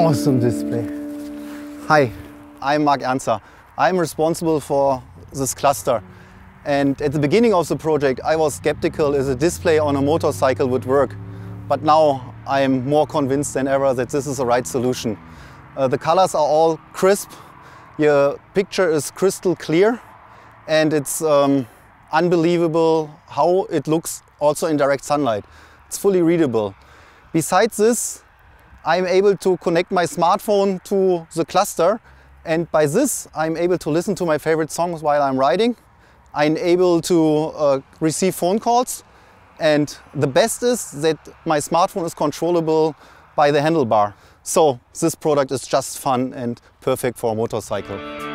awesome display. Hi, I'm Marc Ernzer. I'm responsible for this cluster. And at the beginning of the project, I was skeptical if a display on a motorcycle would work. But now I'm more convinced than ever that this is the right solution. The colors are all crisp. Your picture is crystal clear. And it's unbelievable how it looks also in direct sunlight. It's fully readable. Besides this, I'm able to connect my smartphone to the cluster, and by this I'm able to listen to my favorite songs while I'm riding. I'm able to receive phone calls, and the best is that my smartphone is controllable by the handlebar. So this product is just fun and perfect for a motorcycle.